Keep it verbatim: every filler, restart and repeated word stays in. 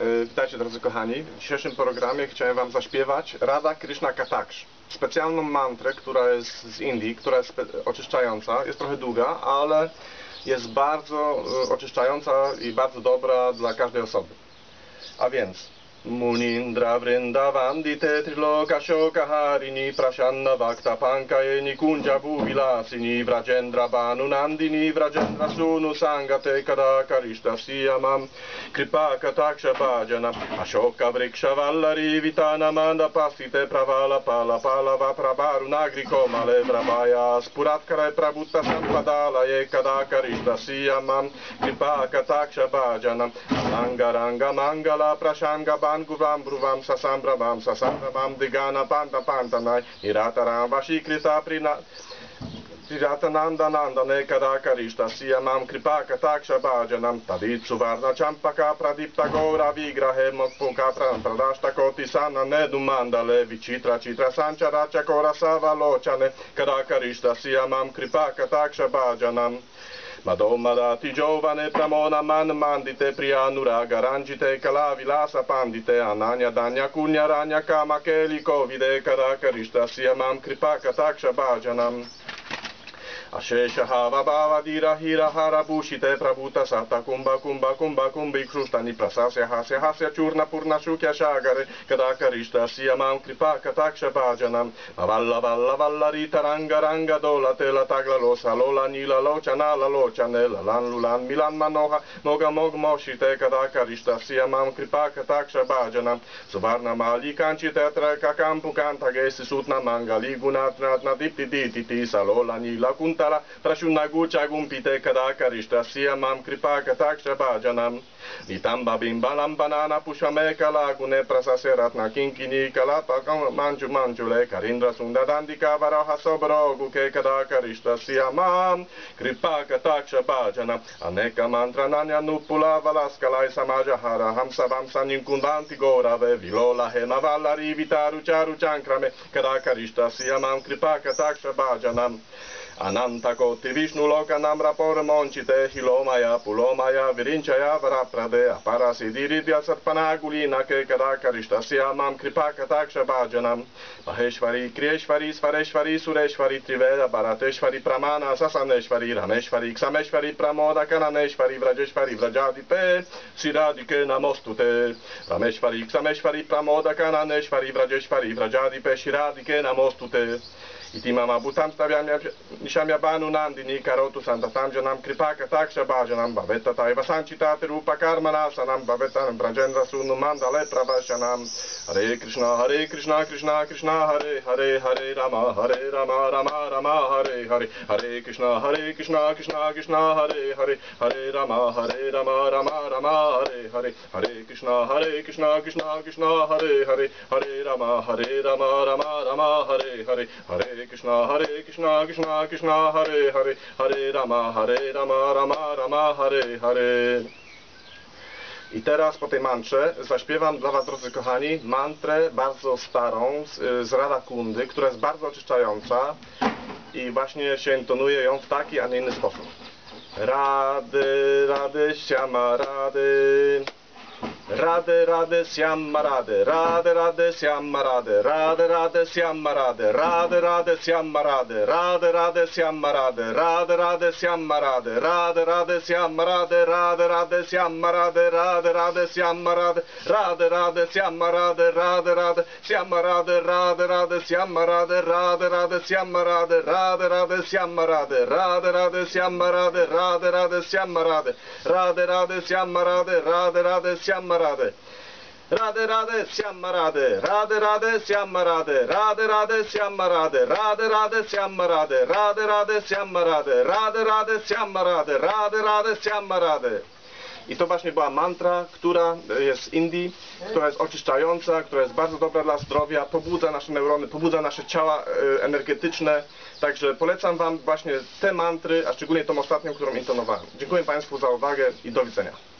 Witajcie drodzy kochani. W dzisiejszym programie chciałem wam zaśpiewać Radha Krishna Kataksh. Specjalną mantrę, która jest z Indii, która jest oczyszczająca. Jest trochę długa, ale jest bardzo oczyszczająca i bardzo dobra dla każdej osoby. A więc Munindra Vrindavandite Triloka Shokaharini Prashanna Vakta Pankayeni Kunjabu Vilasini Vrajendra Banu Nandini Vrajendra Sunu Sangate Kadakarishta Siyamam Kripa Kataksha Bhajana Ashoka Vriksha Vallari Vitana Manda Pasite Pravala Pala Palava Prabaru Nagri Komale Vrabaya Spuratkare Prabhutta Sampadala Kadakarishta Siyamam Kripa Kataksha Bhajana Angaranga Mangala Prashanga Guvam Bruvam Sasambram Sasambram Digana Panda Pantanai Irataram Vashikrita Prina Tiratananda Nandane Kadakarishta Siyamam Kripa Kataksha Bhajanam Taditsu Varna Champaka Pradipta Gora Vigrahe Mokpunka Pradashta Koti Sana Nedu Mandale Vichitra Chitra Sanchara Chakora Savalochane Kadakarishta Siyamam Kripa Kataksha Bhajanam Madhomadati Giovane Pramona Man Mandite Priyanuraga Ranjite Kalavilasa Pandite Ananya Danya Kunya Ranya Kama Keli Kovide Kadakarishta Siyamam Kripa Kataksha Bhajanam Ashesha Hava Bhava Dira Hira Hara Bhushite Prabhuta Sata Kumbha Kumbha Kumbha Kumbhi Krushtani Prasasya Hasya Hasya Churna Purna Shukya Shagare Kadakarishta Siyamam Kripa Kataksha Bhajanam Valla Valla Valla Rita Ranga Ranga Dola Tela Tagla Losa Lola Nila Lochana La Lochane Lalan Lulan Milan Manoha Moga Mog Moshite Kadakarishta Siyamam Kripa Kataksha Bhajanam Suvarna Mali Kanchi Tetra Kakampu Kanta Gesi Sutna Mangali Gunat Natna Dipti Diti Salola Nila Kunta Prashunna Gucha Gumpite Kadakarishta Siyamam Kripa Kataksha Bhajanam Vitamba Bimbalam Banana Pushame Kalagune Prasaseratna Kinkini Kalapa Manju Manjule Karindra Sundadandika Varaha Sobrogu Ke Kadakarishta Siyamam Kripa Kataksha Bhajanam Aneka Mantra Nanya Nupula Valaskalai Samajahara Hamsa Vamsa Ninkundanti Gorave Vilola Hema Vallari Vitaru Charu Chankrame Kadakarishta Siyamam Kripa Kataksha Bhajanam Ananta Koti Vishnu Loka Namra Pormonchite Hilomaya Pulomaya Virinchaya Varaprade Aparasidiridya Satpanagulina Ke Kadakarishta Siyamam Kripa Kataksha Bhajanam Maheshwari Kriyeshwari Svareshwari Sureshwari Triveda Bharateshwari Pramana Sasaneshwari Rameshwari Ksameshwari Pramoda Kananeshwari Vrajeshwari Vrajadipe Siradike Namostute Rameshwari Ksameshwari Pramoda Kananeshwari Vrajeshwari Vrajadipe Siradike Namostute Iti mama butam stavyamya nishamya banu nandini karotu santatam janam kripa kataksha bhajanam bhaveta taiva sanchitati rupa karmanasanam bhavetanam brajendra sunu mandale pravashanam Hare Krishna Hare Krishna Krishna Krishna Hare Hare Hare Rama Hare Rama Rama Rama Hare Hare Hare Krishna Hare Krishna Krishna Krishna Hare Hare Hare Rama Hare Rama Rama Rama Hare Hare Hare Krishna Hare Krishna Krishna Krishna Hare Hare Hare Rama Hare Rama Rama Rama Hare Hare Hare Krishna Hare Krishna Krishna Krishna Hare Hare Hare Rama Hare Rama Rama Rama Hare Hare. I teraz po tej mantrze zaśpiewam dla was, drodzy kochani, mantrę bardzo starą z, z Radha Kundy, która jest bardzo oczyszczająca i właśnie się intonuje ją w taki, a nie inny sposób. Rady, rady, siama, rady. Rade, rade, siamma, rade, rade, rade, siamma, rade, rade, rade, siamma, rade, rade, rade, siamma, rade, rade, rade, siamma, rade, rade, rade, siamma, rade, rade, rade, siamma, rade, rade, rade, siamma, rade, rade, rade, siamma, rade, rade, rade, siamma, rade, rade, rade, siamma, rade, rade, rade, siamma, rade, rade, rade, siamma, rade, rade, rade, siamma, rade, rade, rade, siamma, rade, rade, rade, siamma, rade, rade, rade, siamma, rade, rade, rade, siamma, Rade Rade Rade Siamma Rade Rade Rade Siamma Rade Rade Rade Siamma Rade Rade Rade Siamma Rade Rade Rade Siamma Rade Rade Rade Siamma Rade Rade Rade Siamma Rade. I to właśnie była mantra, która jest z Indii, która jest oczyszczająca, która jest bardzo dobra dla zdrowia, pobudza nasze neurony, pobudza nasze ciała energetyczne. Także polecam wam właśnie te mantry, a szczególnie tą ostatnią, którą intonowałem. Dziękuję państwu za uwagę i do widzenia.